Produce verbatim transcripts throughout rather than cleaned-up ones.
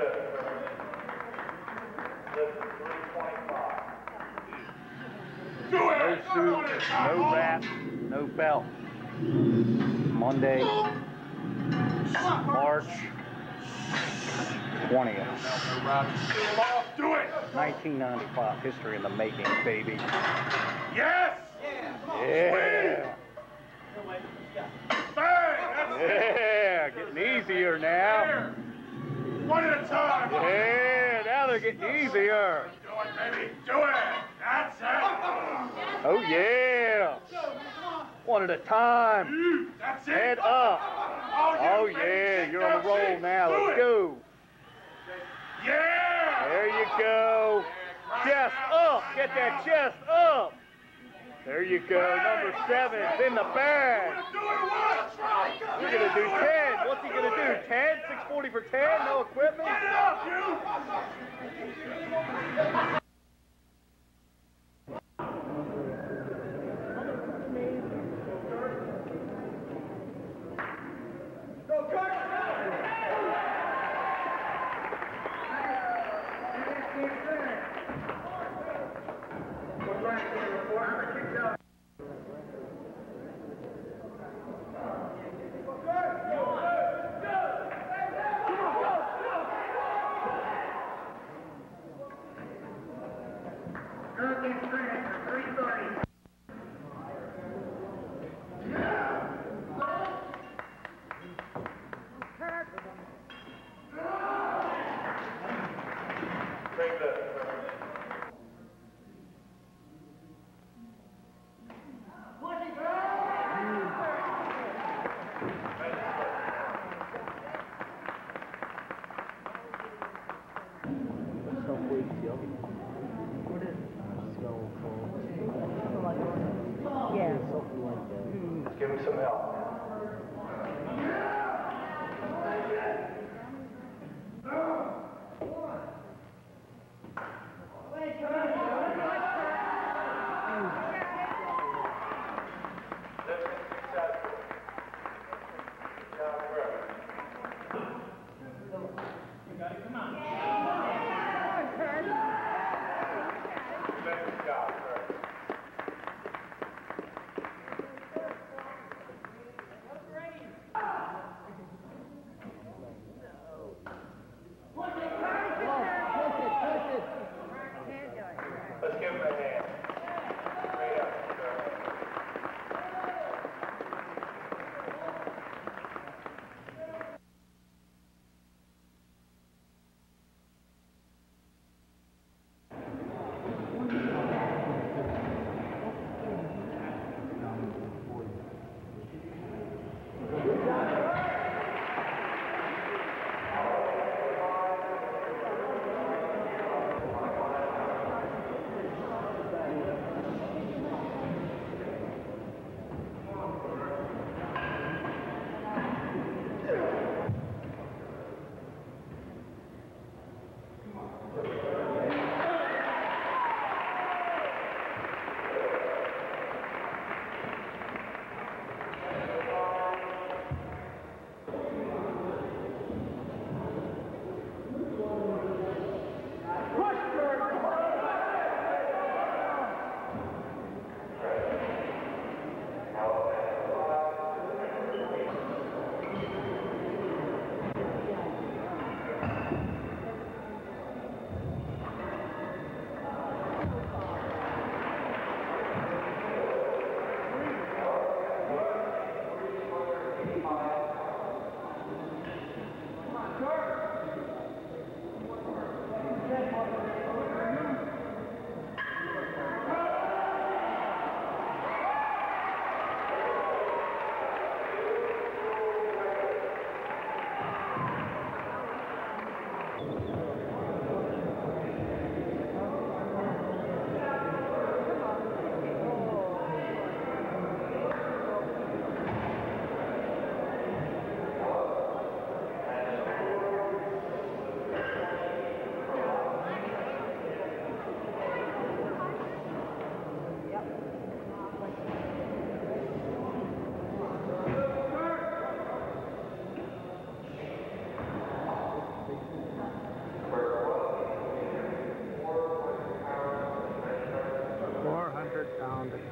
No suit, no wrap, no belt. Monday, March twentieth. Do it! nineteen ninety-five, history in the making, baby. Yes! Yeah! Yeah, getting easier now. One at a time! Yeah, now they're getting easier. Do it, baby! Do it! That's it! Oh yeah! One at a time. That's it! Head up. Oh baby. yeah, you're on a That's roll it. now. Do Let's it. go. Yeah! There you go. Chest up. Get that chest up. There you go. Number seven is in the bag. You're going to do ten. What's he going to do? ten? six forty for ten? No equipment? Get it up, you! Go, Kirk! Yeah. Let's give him some help. Let's give him a hand. Straight up, sir.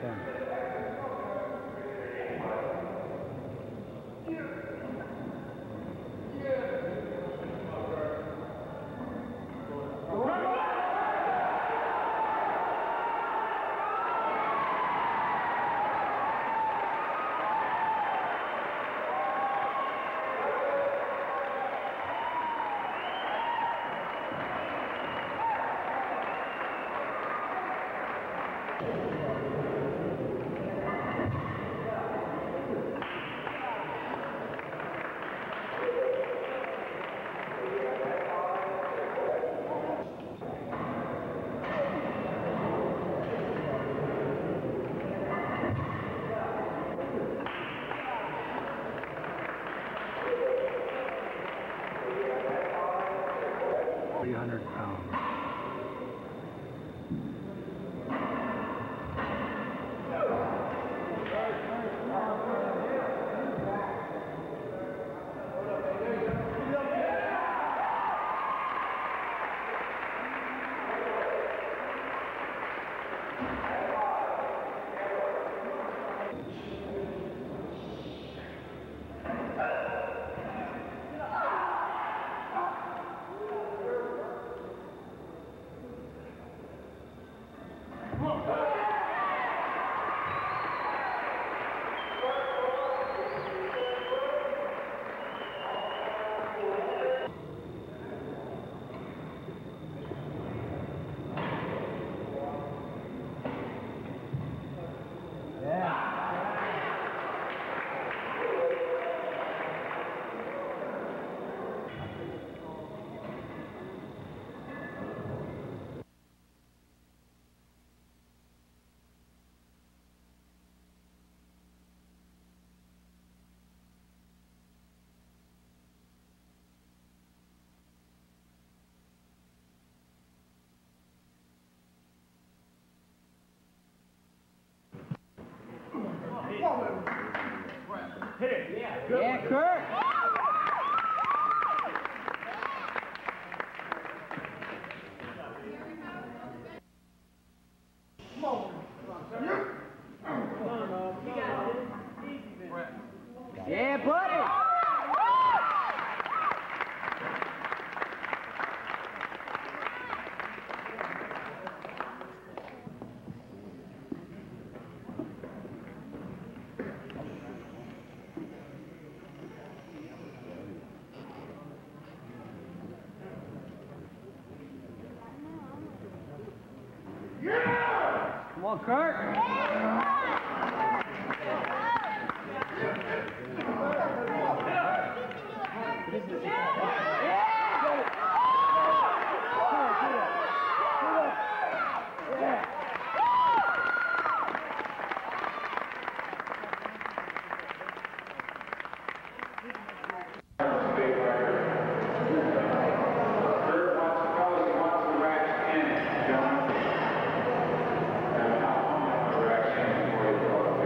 ten. three hundred pounds. Hit it. Yeah. Good yeah, one. Kirk. Come on. Yeah, buddy. Come on, Kirk. Rack in for you.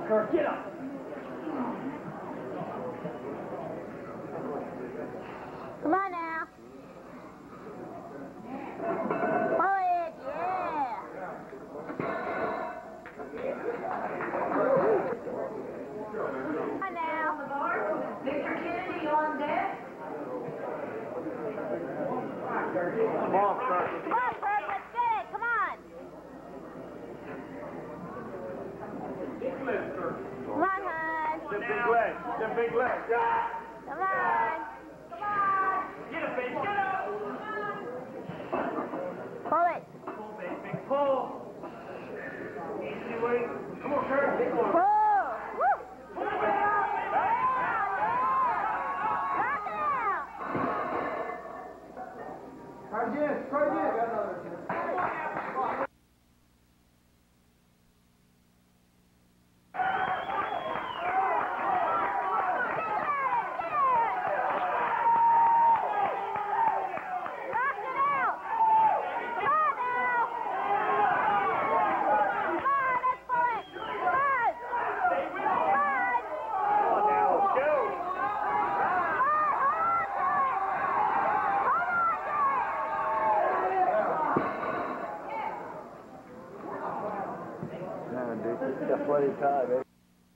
Kirk, get up. Come on now. Pull it, yeah. Come on now. Mister Kennedy on deck. Come on, Kirk. Come on, Kirk, let's get it. Come on. Come on, hon. Them big legs. Them big legs. Come on. Come on. Get up, baby, get up. Pull it. Pull, baby, big pull. Easy way. Come on, Kirk. Big one. Pull. Woo. Pull it. Knock it out. Try again, try again. Got plenty of time, eh?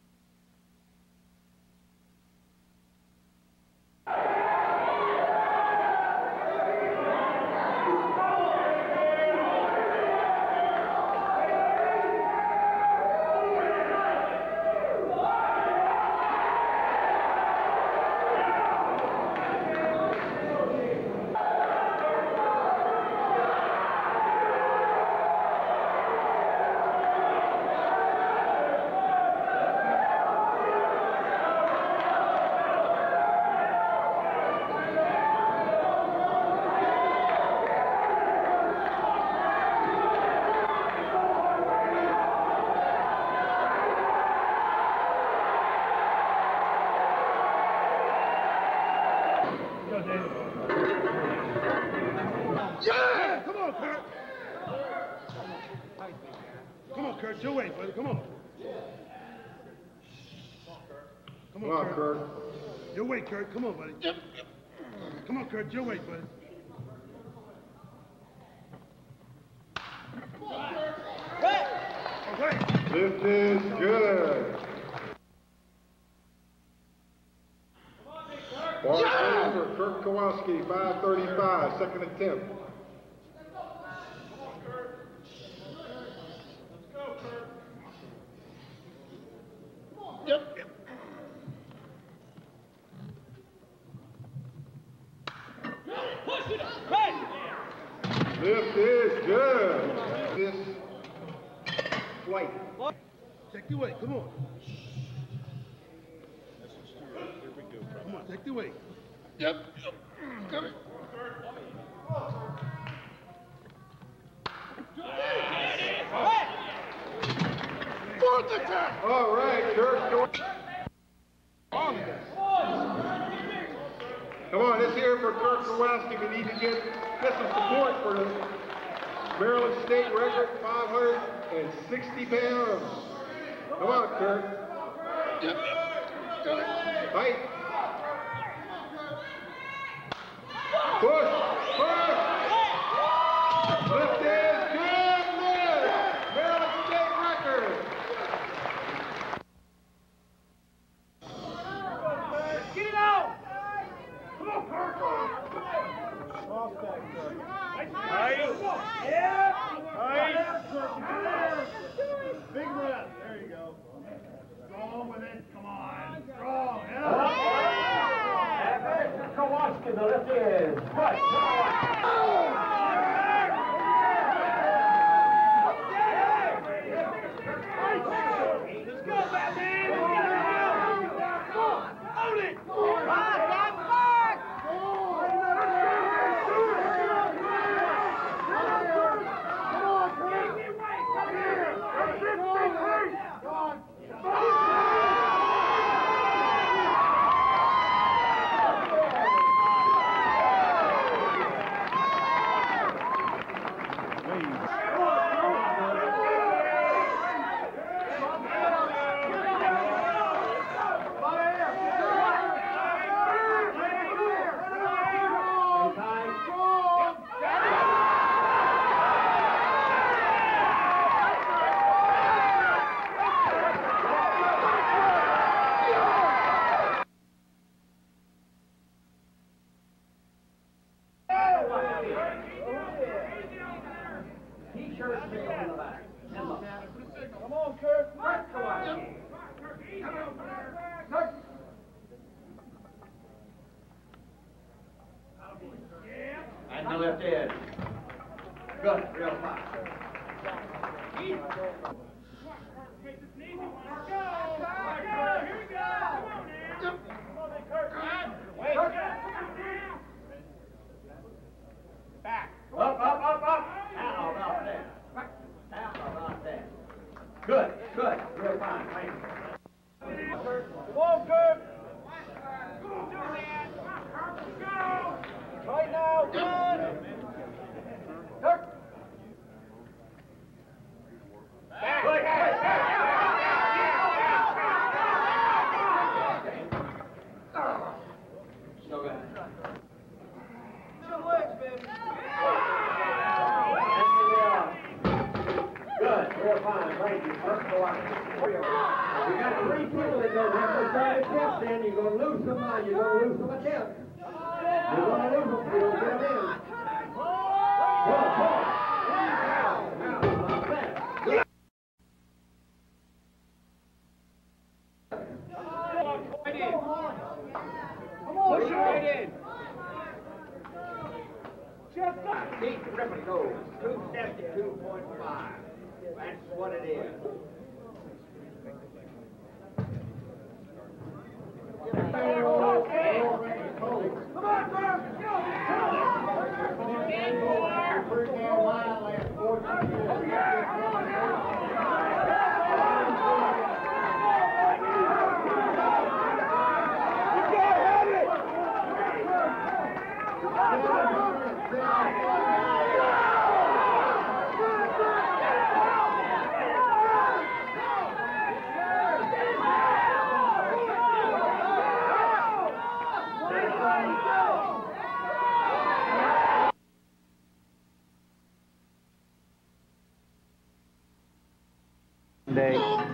Yeah! Come on, Kirk. Come on, Kirk. Your way, buddy. Come on. Come on, Kirk. Kirk. Your way, Kirk. Come on, buddy. Come on, Kirk. Your way, buddy. All right. This is good. Bar yeah! for Kirk Karwoski, five thirty-five, second attempt. Yep. Yep. Push it up. Right. This is good. This flight. Take the weight. Come on. Come on, take the weight. Yep. Got it. Fourth attack. All right, Kirk. Come on, this here for Kirk Karwoski. We need to get, get some support for the Maryland State record, five hundred sixty pounds. Come on, Kirk. Yep. Got it. Fight. Push, push. Lift is good, lift. Maryland State record. Get it out. Come on, Kirk. Nice. Yeah. Nice. Big breath. There you go. Strong with it. Come on. Strong. Yeah. Karwoski, the lift is. Right. Let's go, Batman. Let's get it out. Own it. Come on, that work. Then you're going to lose some mind. You're going to lose some attempts. You're going to lose them if you don't get them in. One, two. Now, now, like that. Good. Push it right in. Keep ripping those. two seventy-two point five. That's what it is. Come on, Kirk! Day,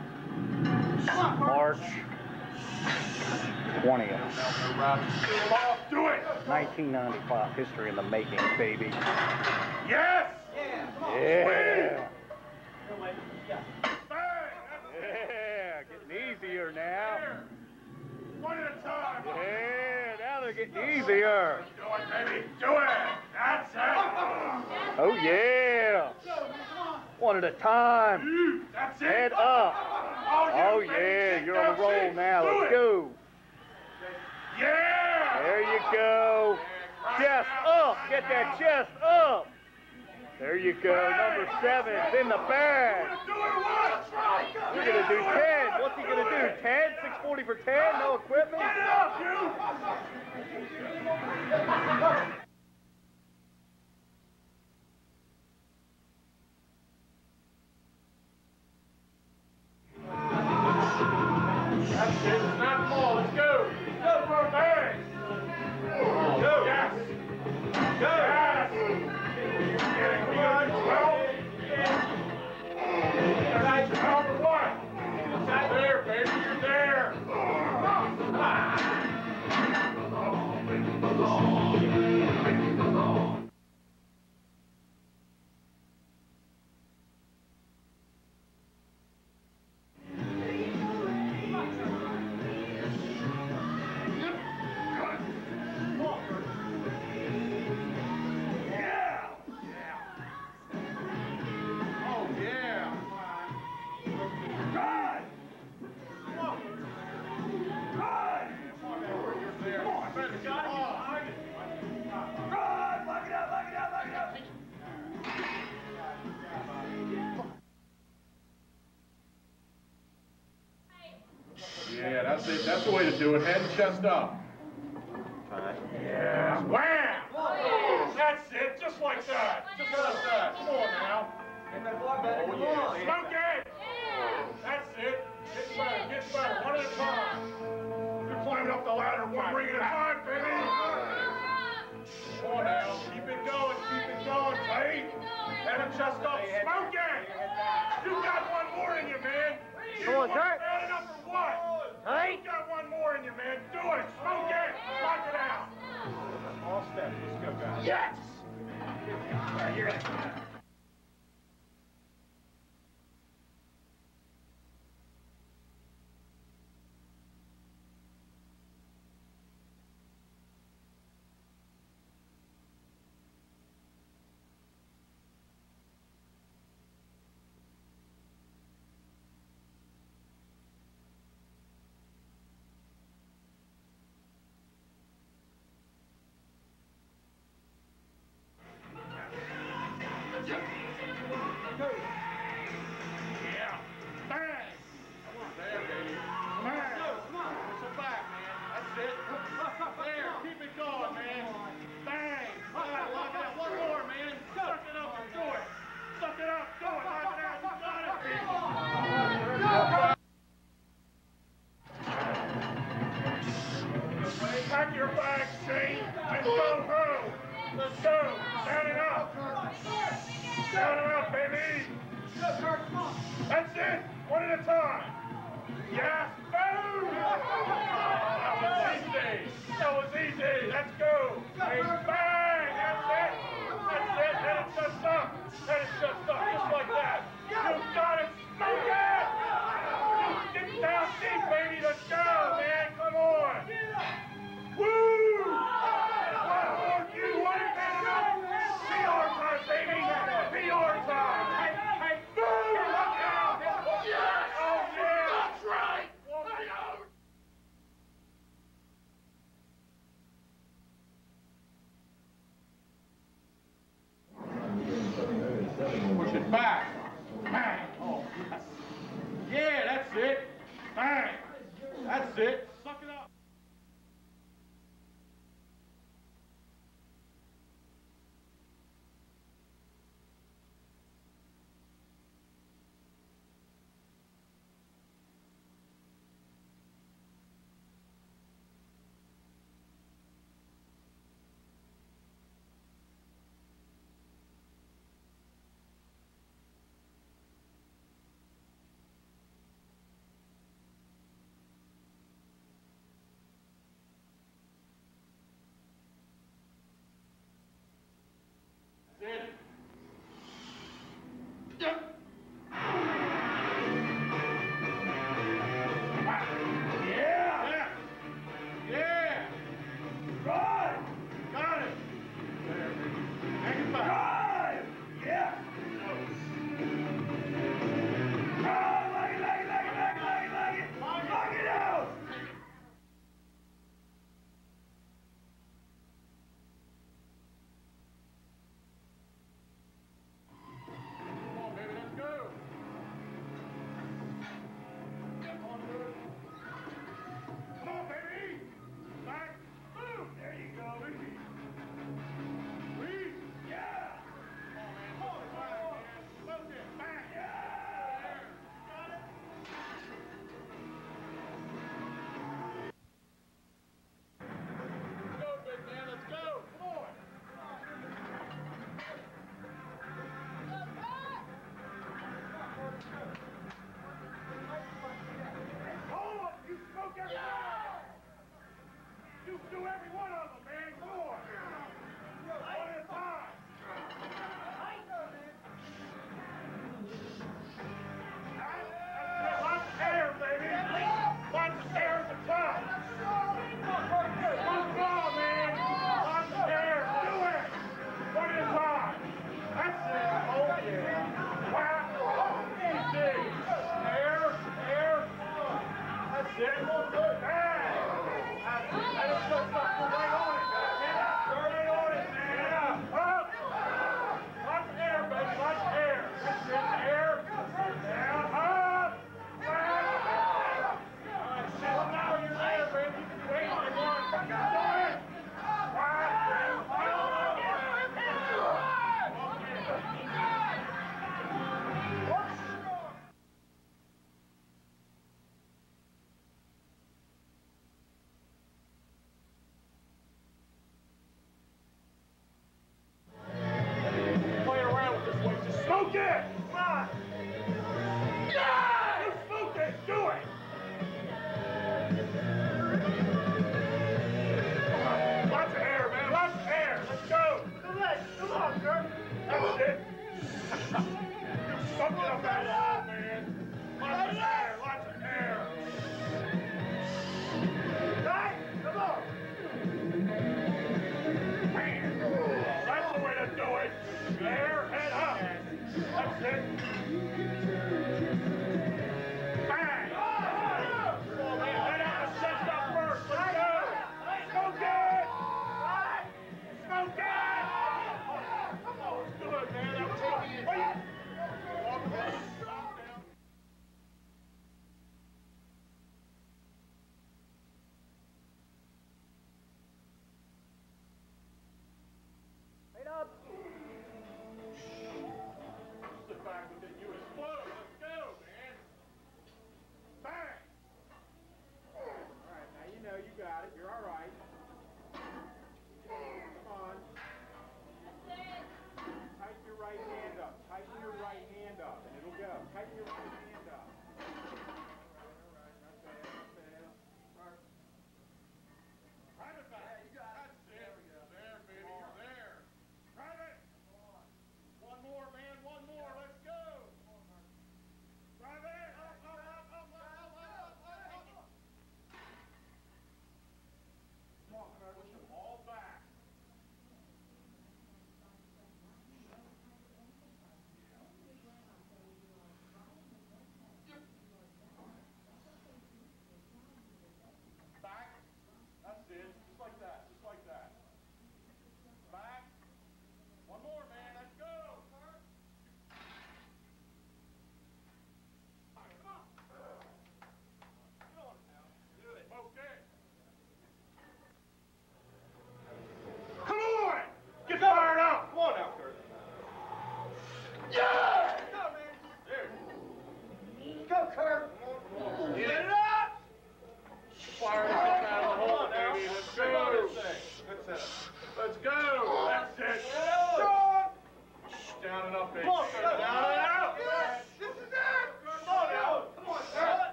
March twentieth. Do it! nineteen ninety-five, history in the making, baby. Yes! Yeah! Yeah, getting easier now. One at a time. Yeah, now they're getting easier. Do it, baby. Do it. That's it. Oh, yeah. One at a time. That's it. Head up. Oh, you, yeah, baby. you're on a roll That's it. now. Do Let's it. go. Yeah. There you go. Chest up. Get that chest up. There you go. Number seven's in the bag. You're going to do ten. What's he going to do? ten? six forty for ten? No equipment? Get it up, you. That's it. It's not small. Let's go. Let's go for a bag. Go. Yes. Go. Yes. Getting good. twelve. Nice. twelve for what? There, baby. You're there. Yeah, that's it. That's the way to do it. Head and chest up. Yeah. Wham! That's it. Just like that. Just like that. Come on now. Oh, yeah. Smoke it! That's it. Get better. Get better. One at a time. You're climbing up the ladder one ring at a time, baby. Come on now. Keep it going. Keep it going. Tight. Head and chest up. Smoke it! You got one more in you, man. Come on, Kurt. Bad enough for what? Hey. You got one more in you, man. Do it. Smoke it. Lock it out. All steps. Let's go, guys. Yes. You're gonna... Pack your bags, Shane, and go home. Let's go. Down and up. Down and up, baby. That's it. One at a time. Yes. Boom. That's it. Suck it up.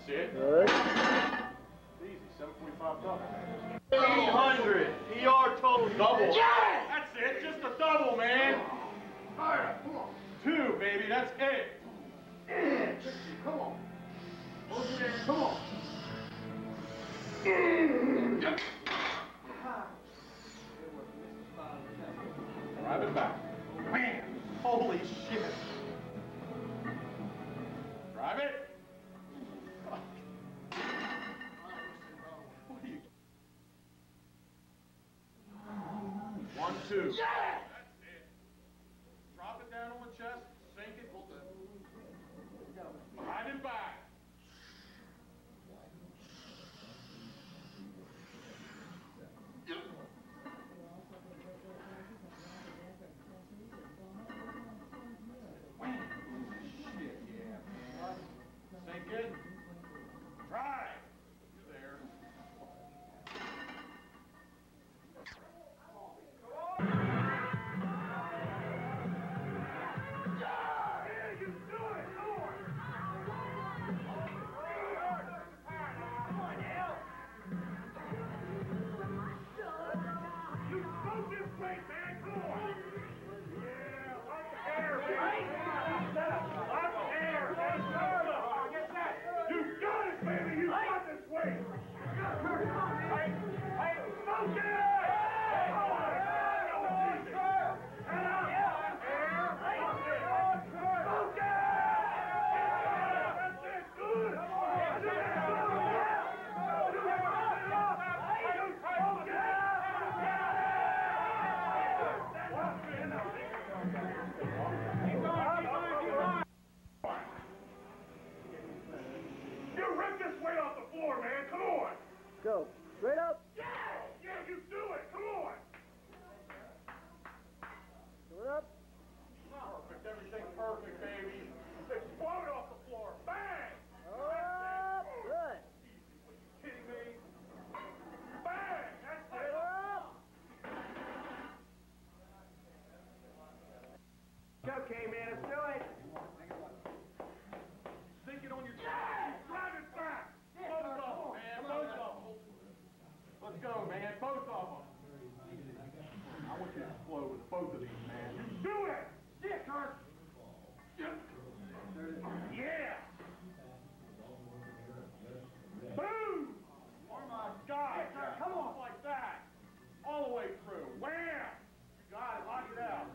it. Good. Easy, seven forty-five double. eight hundred. P R total. Double. Yeah! That's it, just a double, man. Fire, come on. Two, baby, that's it. Come on. Come on. Drive it back. Man, holy shit. Drive it. What are you? One, two. Yeah! That's it. Drop it down on the chest, sink it, hold it. Drive it back. Sink it. Drive. You're there. Go. Straight up. Yeah! Yeah, you do it! Come on! Do it up. Perfect, everything perfect, baby. Explode off the floor. Bang! Up. Good. Kidding me? Bang! That's it! Up. Okay, man, let's do it. Sink it on your chest. Drive it back. Both of them, man. Both of them. Let's go, man. Both of them. I want you to explode with both of these, man. Do it. Yeah, Kirk. Yeah. Boom. Oh my God. Come on, like that. All the way through. Wham. You got it. Lock it out.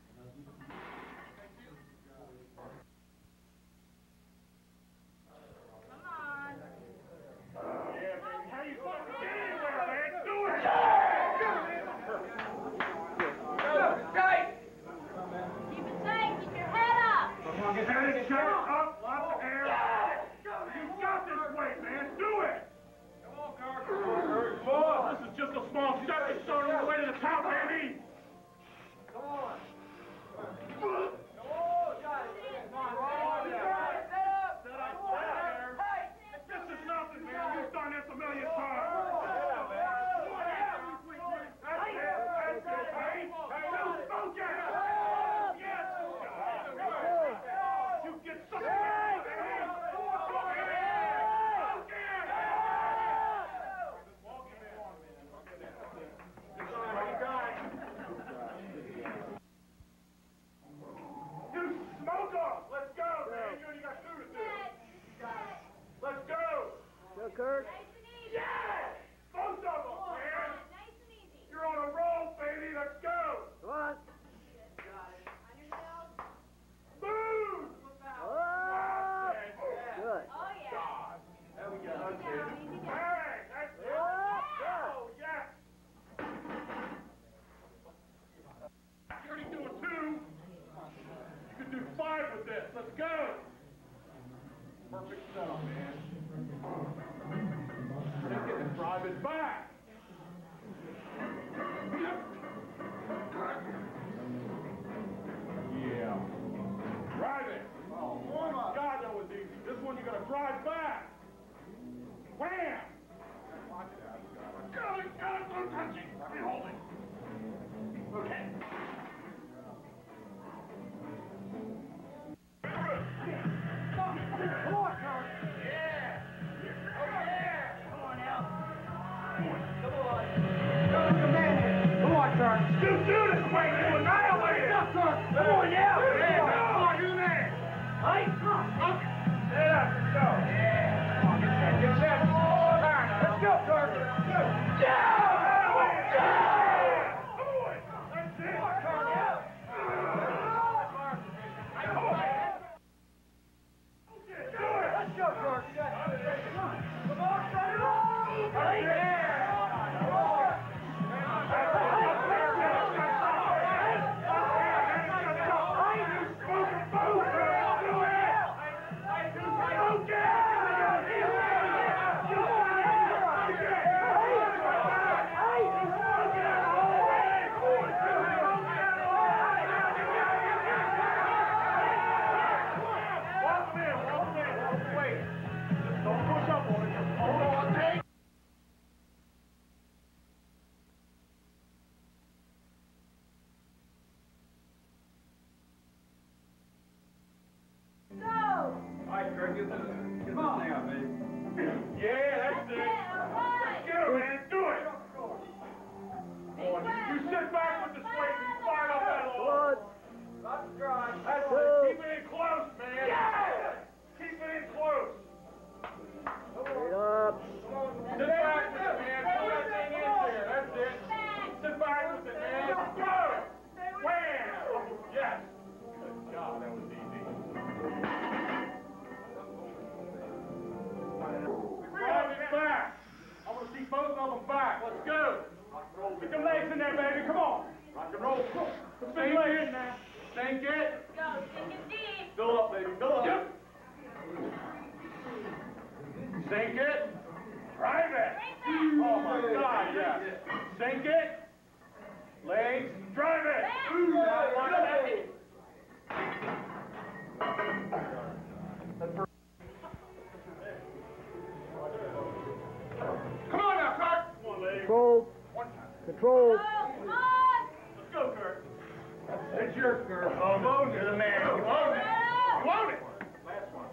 Small stepping stone on the way to the top, baby! Come on. Oh, got it. Come on, right on there. Set up. Set up, set up there. Hey, this is nothing, man. You've done this a million times. Yeah, man. That's it. That's it. Hey, hey, no, smoke it. Yes. You get something. Kirk. Nice and easy. Yeah! Both of them, man! Nice and easy. You're on a roll, baby. Let's go! Come on. On your nose. Move! Up. Good. Oh, yeah. God. There we go. Easy down, easy down. Hey, that's it. Up. Oh, yes. You're already doing two. You can do five with this. Let's go. Perfect setup, man. Take it and drive it back. Yeah. Drive it. Oh, my God, that was easy. This one you got to drive back. Wham! Lock it out. Got it, got it, don't touch it. Let me hold it. Okay. Come on, Kirk. Yeah. Come on, yeah. Yeah, come on, do that. Hey, come on. Stand up, let's go. Yeah. Come on, get set, get set. Let's go, Kirk. Let's go. Yeah. Sink it. Drive it. Oh my God, yeah. Sink it. Legs. Drive it. Come on now, Kirk. Come on, lady. Control. Control. Let's go, Kirk. It's yours, Kirk. Oh, no, you're the man. You own it. You own it. Last one.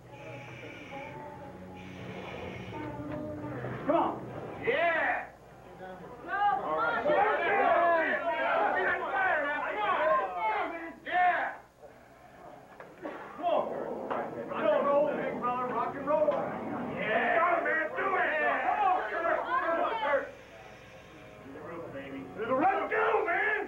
Come on. Yeah. No, All right. Come on. Yeah. Come on. Rock and roll, big brother. Rock and roll. Yeah. Go, man. Do it. Come on, Kirk. Come on, Kirk. To the roof, baby. To the roof. Let's go, man.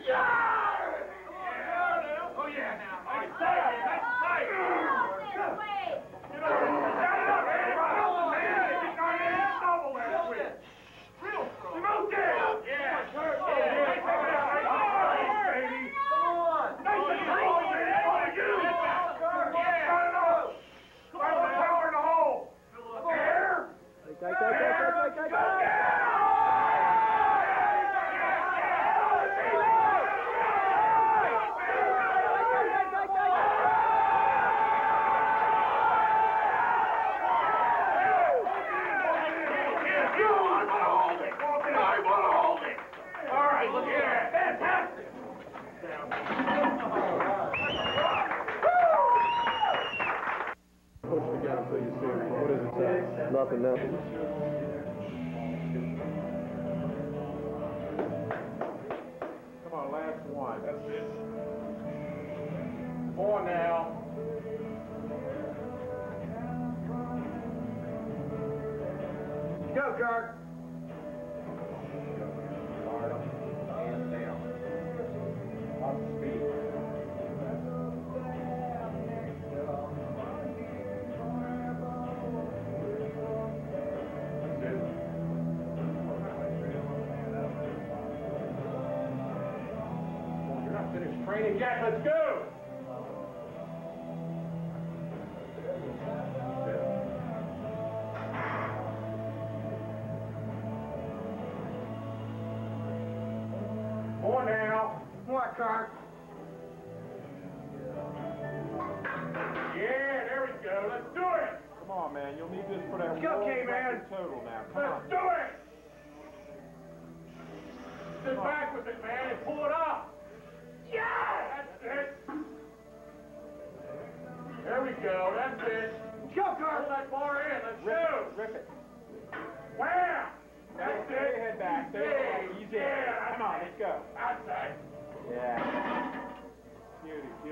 Yeah. Oh, yeah, now. That's tight. That's tight. Get over it. Get it up, man. Double, man. Get on in. Double that switch. Real strong. Smoke it. Yeah. Kirk. Yeah. Nice and out. Nice, baby. Come on. Nice and strong, man. That's what I do. Kirk. Yeah. Got it up. Fire the power in the hole. There. Tight, tight, tight, tight, tight, tight, tight. Nothing now. Come on, last one. That's it. Come on now. Go, Kirk. Hard up, hands down. Up speed. Finish training yet. Let's go. More now. More, Kirk. Yeah, there we go. Let's do it. Come on, man. You'll need this for that Let's go, world K-Man. record total now. Come Let's on. do it. Sit back with it, man, and pull it up. Yeah! That's it. There we go. That's it. Go, Carl. Pull that bar in. Let's Rip go. it. Rip it. Wham! That's Stay your it. head back. Stay Yeah, Easy. yeah, Come on, let's go. Outside. Yeah. Cutie,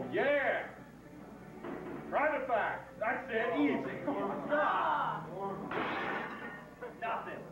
yeah. Private back. That's it. Easy. Come on. Stop. Nothing.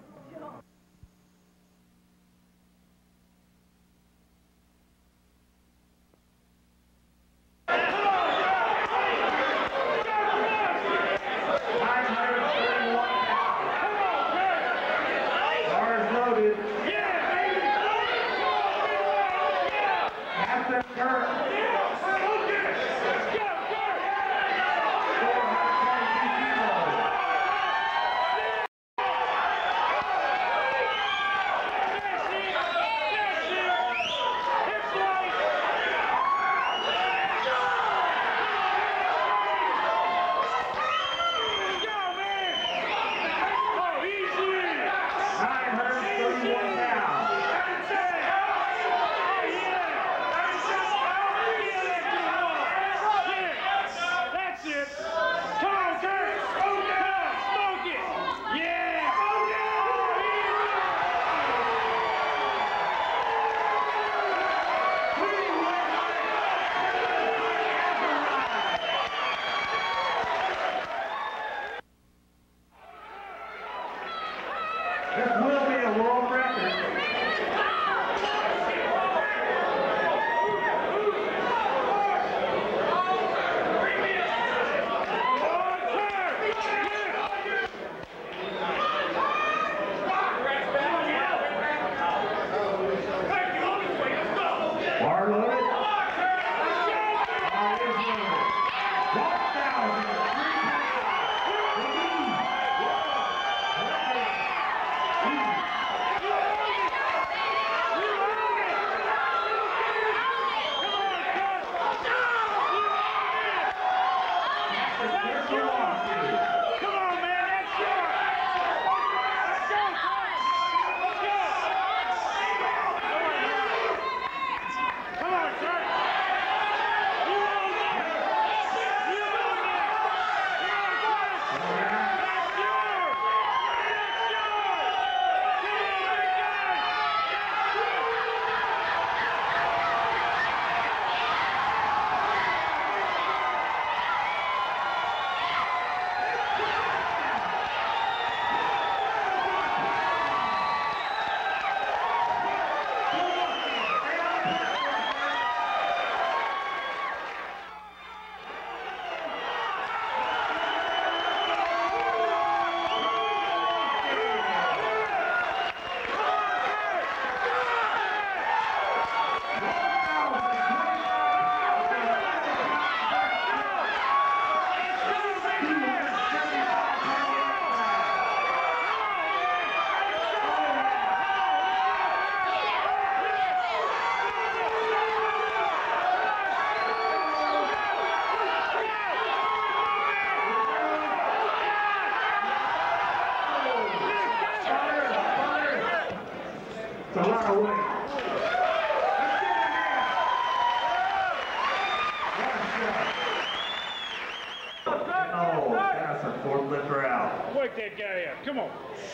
Wake that guy up. Come on.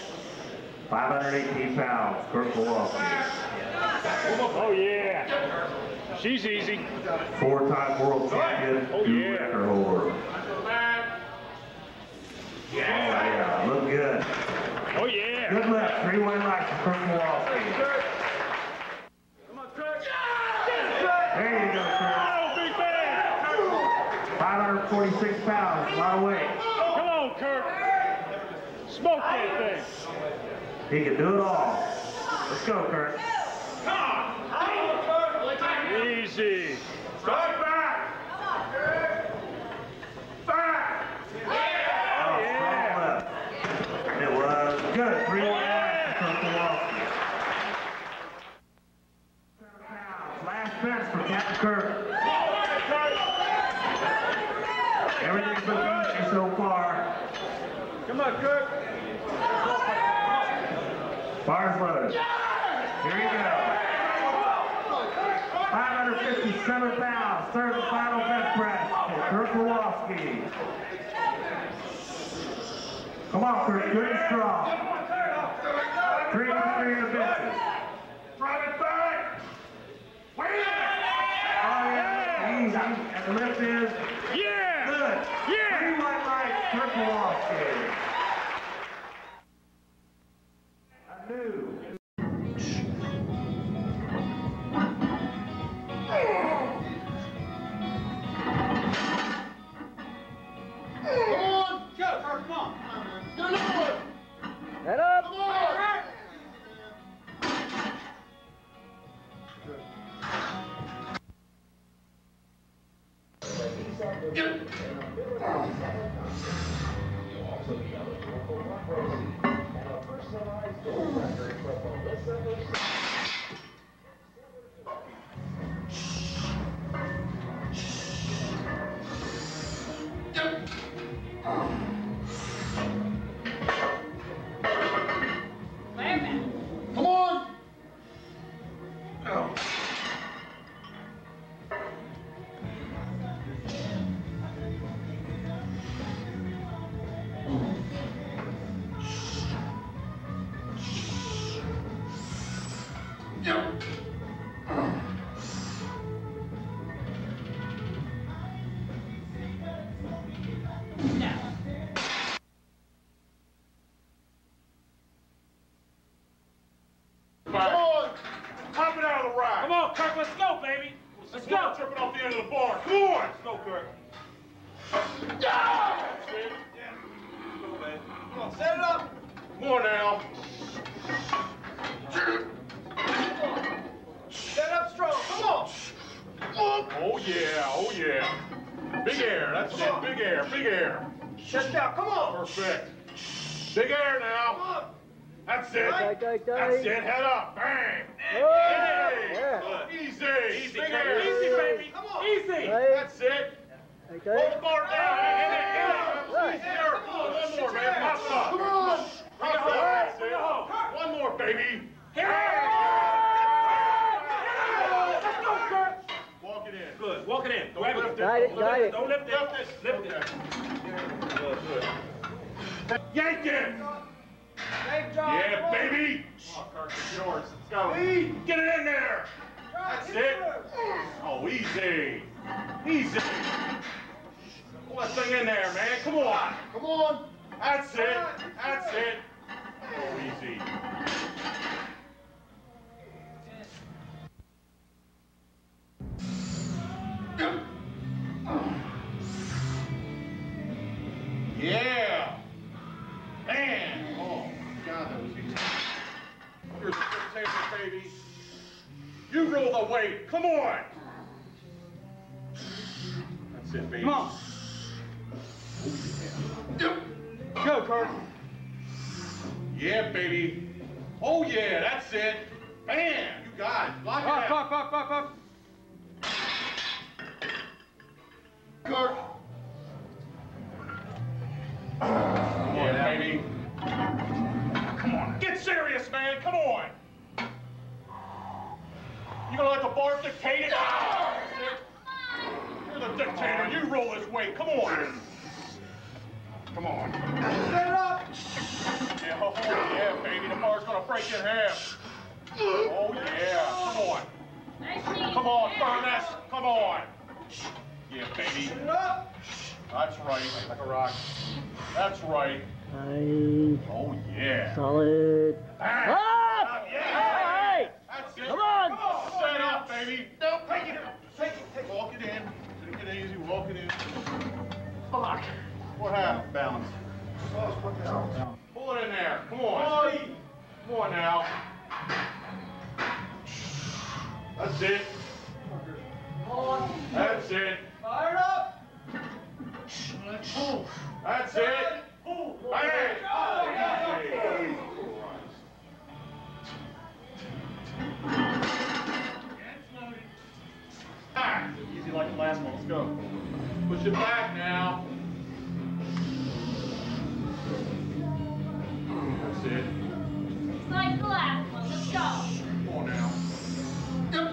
five hundred eighteen pounds, Kirk Karwoski. Oh, yeah. She's easy. Four-time world champion, Oh, new yeah. record holder. Yeah, look good. Oh, yeah. Good left, three-way life for Kirk Karwoski. Come on, Kirk. There you go, Kirk. Oh, big man. five hundred forty-six pounds, a lot of weight. Come on, Kirk. Smoke that thing. He can do it all. Let's go, Kirk. Easy. Start back. Back. Oh, strong left. It was good. three-way life for Kirk Karwoski. Last fence for Captain Kirk. Everything's been easy so far. Come on, Kirk. Bars loaded. Here you go. five hundred fifty-seven pounds, third and final bench press for Kirk Karwoski. Come on, Kirk, good and strong. Three and three in the benches. Private back. Wait. Oh, yeah, easy. And the lift is Yeah! good. Yeah! Three white lights, Kirk Karwoski. A new. Head up! Come on! Come on! Hop it out of the rack! Come on, Kirk, let's go, baby. Let's go. Tripping off the end of the bar. Come on! Let's go, Kirk. Yeah! Come on, set it up! Come on now. Set up strong, come on! Oh yeah, oh yeah. Big air, that's it, big air, big air. Chest out, come on! Perfect. Big air now. Come on. That's it. Tight, tight, tight. That's it, head up, bang! Oh, Hey. yeah. Easy! Easy, Big Kirk. air. Easy, baby. Come on! Easy. Tight. That's it. Tight, Hold tight. the bar down. Hit it, hit it. Right. Easier. Come on, one more, man. Pop it up. Come on. Pop it up. That's it. One more, baby. Here it Let's go, Kirk. Walk it in. Good. Walk it in. Don't Grab lift it. Got it, Don't got lift it. Don't lift it. Lift it. Lift it. Good, good. Yank it. Yeah, baby. Come on, Kirk, it's yours. Let's go. Get it in there. That's it. Oh, easy. Easy. Pull that thing in there, man. Come on. Come on. That's it. That's it. Oh, easy. Yeah. Man. Oh, God, that was easy. Here's the table, baby. You roll the weight. Come on. That's it, baby. Come on. Go, Kirk. Yeah, baby. Oh, yeah, that's it. Bam. You got it. Lock it Pop, out. pop, pop, pop, pop. Kirk. Yeah, baby. Come on. Get serious, man. Come on. You gonna let the bar dictate it? You're the dictator. You roll this weight. Come on. Come on. Set it up. Yeah, oh, yeah, baby. The bar's gonna break in half. Oh, yeah. Come on. Come on, Furnace. Come on. Yeah, baby. Set it up. That's right. Like a rock. That's right. Nice. Oh, yeah. Solid. Bang. Ah! Yeah. Hey! That's it. Come on. Come on. Set up, baby. No, take it. Take it. Take it. Walk it in. Take it easy. Walk it in. Fuck. What happened? Balance. Pull it in there. Come on. Come on now. That's it. That's it. Fire it up! That's it. Bang. Easy. Ah, easy like the last one. Let's go. Push it back now. That's it. It's like the last one. Let's go. Come on now. Yep.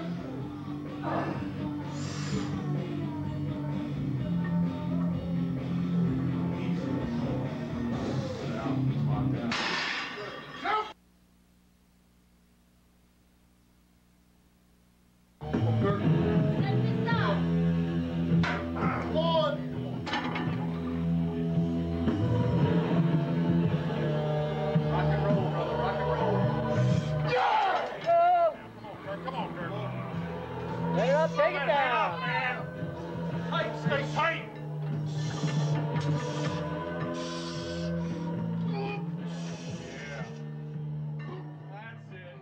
Set this up. Stay tight. Yeah. That's it.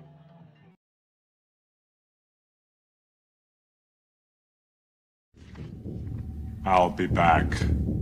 I'll be back.